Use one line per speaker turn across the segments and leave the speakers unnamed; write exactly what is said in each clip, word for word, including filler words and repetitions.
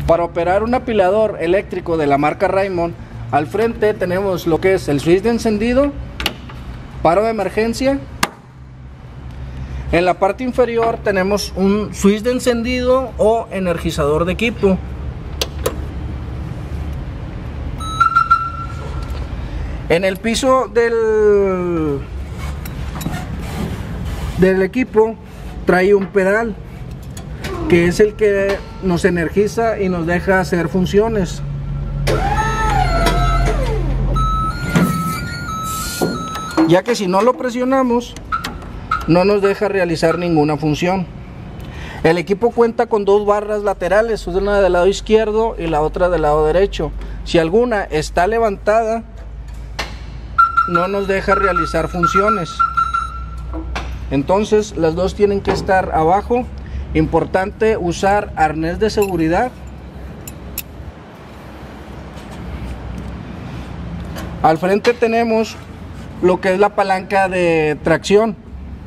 Para operar un apilador eléctrico de la marca Raymond, al frente tenemos lo que es el switch de encendido, paro de emergencia. En la parte inferior tenemos un switch de encendido o energizador de equipo. En el piso del, del equipo trae un pedal que es el que nos energiza y nos deja hacer funciones. Ya que si no lo presionamos, no nos deja realizar ninguna función. El equipo cuenta con dos barras laterales, una del lado izquierdo y la otra del lado derecho. Si alguna está levantada, no nos deja realizar funciones. Entonces las dos tienen que estar abajo. Importante usar arnés de seguridad. Al frente tenemos lo que es la palanca de tracción.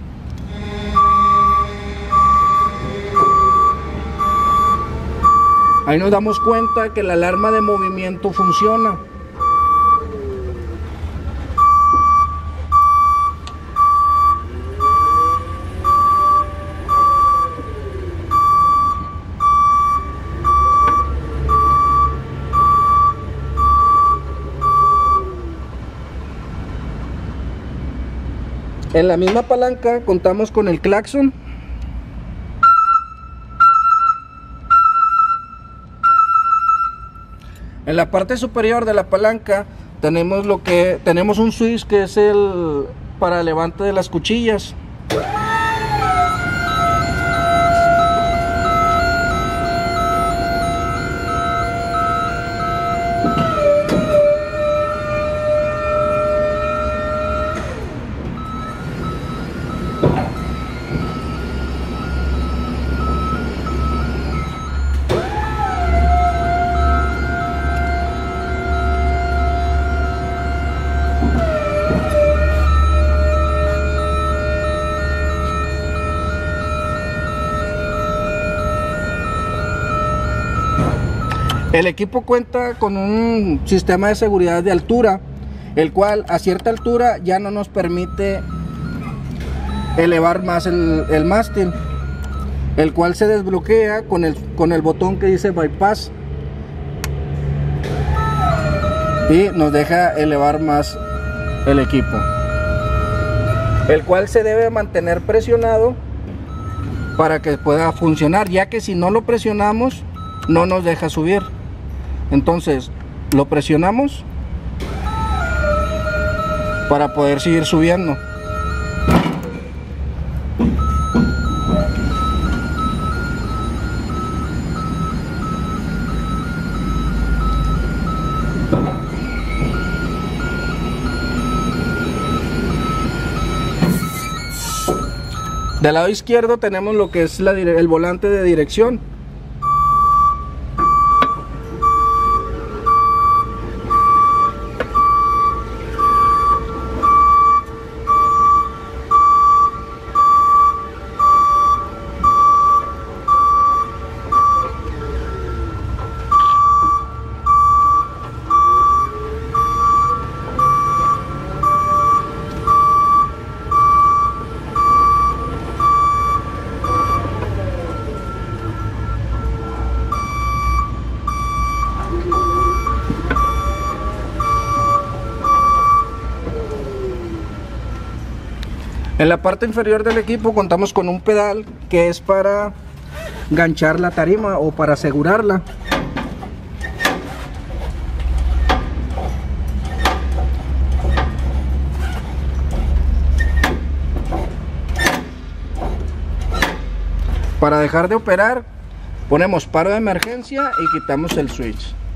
Ahí nos damos cuenta que la alarma de movimiento funciona. En la misma palanca contamos con el claxon. En la parte superior de la palanca tenemos lo que tenemos un switch que es el para levante de las cuchillas. El equipo cuenta con un sistema de seguridad de altura, el cual a cierta altura ya no nos permite elevar más el, el mástil, el cual se desbloquea con el, con el botón que dice bypass y nos deja elevar más el equipo, el cual se debe mantener presionado para que pueda funcionar, ya que si no lo presionamos no nos deja subir. Entonces lo presionamos para poder seguir subiendo. Del lado izquierdo tenemos lo que es la, el volante de dirección. En la parte inferior del equipo contamos con un pedal que es para ganchar la tarima o para asegurarla. Para dejar de operar ponemos paro de emergencia y quitamos el switch.